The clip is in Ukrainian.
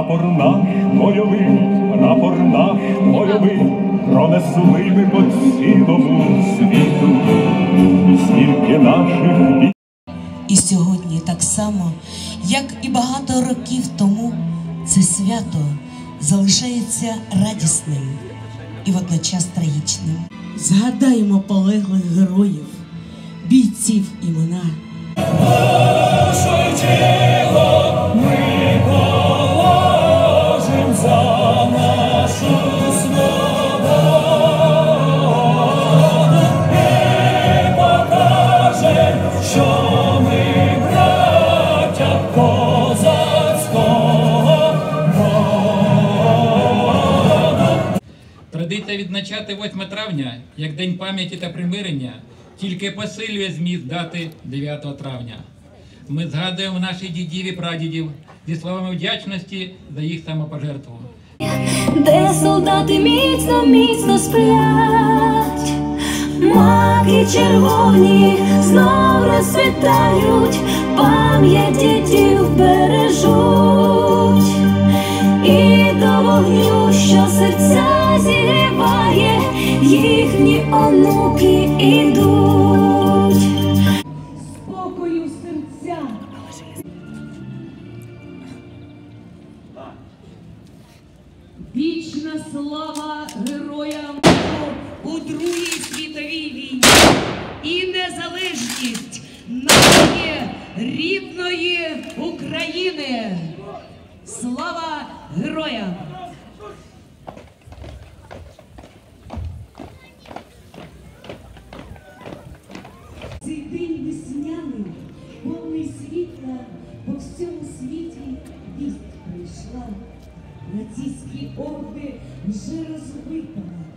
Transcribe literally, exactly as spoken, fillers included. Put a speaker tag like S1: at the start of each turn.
S1: Прапор наш бойовий, прапор наш бойовий, пронесли ми по цілому світу, стільки наших бій.
S2: І сьогодні так само, як і багато років тому, це свято залишається радісним і водночас трагічним. Згадаємо полеглих героїв, бійців імена.
S3: Наше тіло ми положим за нашу свободу і покажем, що ми браття козацького роду.
S4: Традиція відзначати восьме травня як День пам'яті та примирення тільки посилює зміст дати дев'ятого травня. Ми згадуємо наших дідів і прадідів зі словами вдячності за їх самопожертву.
S5: Де солдати міцно, міцно сплять, маки червоні знов розцвітають, пам'ять дідів бережуть. І до вогню, що серця зігріває, їхні онуки ідуть.
S6: Спокою в серцях. Вічна слава героям у Другій світовій війні і незалежність нашої рідної України. Слава героям!
S7: Цей день весняний, повний світла, по всьому світі вість прийшла. Нацистські орди вже розбита.